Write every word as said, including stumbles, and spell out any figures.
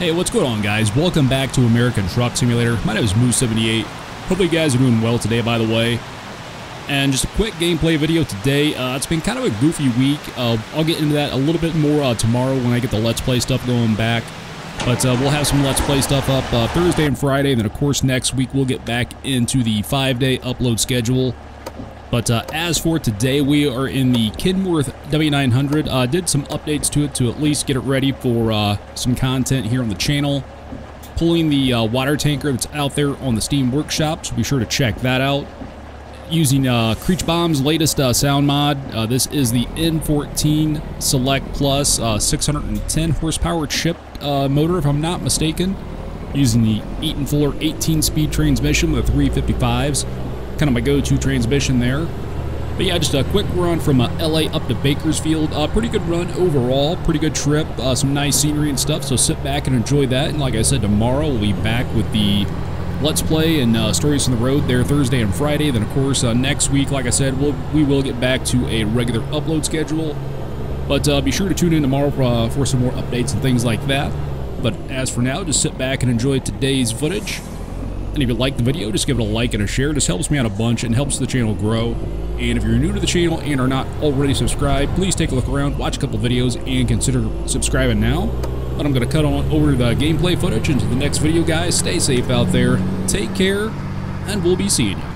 Hey, what's going on, guys? Welcome back to American Truck Simulator. My name is Moose seventy-eight. Hopefully you guys are doing well today, by the way. And just a quick gameplay video today. Uh, it's been kind of a goofy week. Uh, I'll get into that a little bit more uh, tomorrow when I get the Let's Play stuff going back. But uh, we'll have some Let's Play stuff up uh, Thursday and Friday. And then, of course, next week we'll get back into the five-day upload schedule. But uh, as for today, we are in the Kenworth W nine hundred. Uh, did some updates to it to at least get it ready for uh, some content here on the channel. Pulling the uh, water tanker that's out there on the Steam Workshop, so be sure to check that out. Using uh, Creech Bomb's latest uh, sound mod. Uh, this is the N fourteen Select Plus uh, six hundred ten horsepower chip uh, motor, if I'm not mistaken. Using the Eaton Fuller eighteen speed transmission with a three fifty-fives. Kind of my go-to transmission there. But yeah, just a quick run from uh, L A up to Bakersfield. Uh, pretty good run overall, pretty good trip, uh, some nice scenery and stuff, so sit back and enjoy that. And like I said, tomorrow we'll be back with the Let's Play and uh, Stories from the Road there Thursday and Friday. Then of course uh, next week, like I said, we'll, we will get back to a regular upload schedule. But uh, be sure to tune in tomorrow uh, for some more updates and things like that. But as for now, just sit back and enjoy today's footage. And if you like the video, just give it a like and a share. It just helps me out a bunch and helps the channel grow. And if you're new to the channel and are not already subscribed, please take a look around, watch a couple videos, and consider subscribing now. But I'm going to cut on over to the gameplay footage into the next video, guys. Stay safe out there, take care, and we'll be seeing you.